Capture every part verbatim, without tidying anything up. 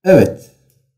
Evet.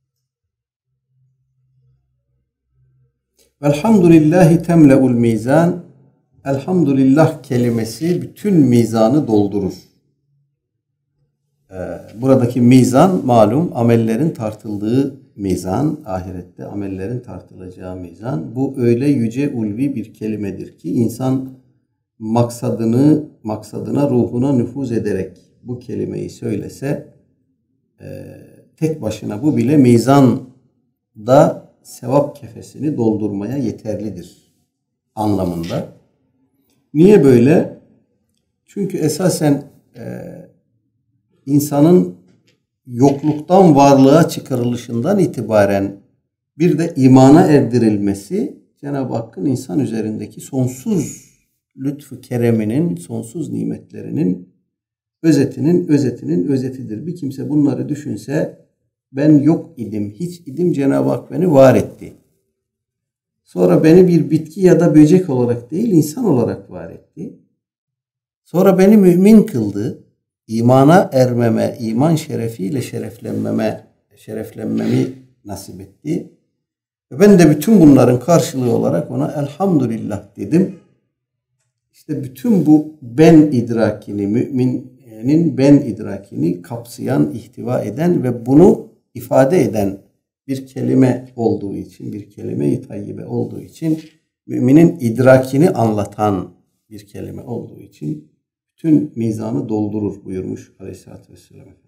Velhamdülillahi temle'ul mizan. Elhamdülillah kelimesi bütün mizanı doldurur. Ee, buradaki mizan malum amellerin tartıldığı mizan, ahirette amellerin tartılacağı mizan. Bu öyle yüce ulvi bir kelimedir ki insan maksadını, maksadına, ruhuna nüfuz ederek bu kelimeyi söylese e, tek başına bu bile mizanda sevap kefesini doldurmaya yeterlidir anlamında. Niye böyle? Çünkü esasen e, insanın yokluktan varlığa çıkarılışından itibaren bir de imana erdirilmesi Cenab-ı Hakk'ın insan üzerindeki sonsuz lütfu kereminin, sonsuz nimetlerinin özetinin, özetinin özetidir. Bir kimse bunları düşünse ben yok idim, hiç idim, Cenab-ı Hak beni var etti. Sonra beni bir bitki ya da böcek olarak değil, insan olarak var etti. Sonra beni mümin kıldı. İmana ermeme, iman şerefiyle şereflenmeme, şereflenmemi nasip etti. Ve ben de bütün bunların karşılığı olarak ona elhamdülillah dedim. İşte bütün bu ben idrakini, müminin ben idrakini kapsayan, ihtiva eden ve bunu ifade eden bir kelime olduğu için, bir kelime-i tayyibe olduğu için, müminin idrakini anlatan bir kelime olduğu için bütün mizanı doldurur buyurmuş Aleyhisselatü Vesselam.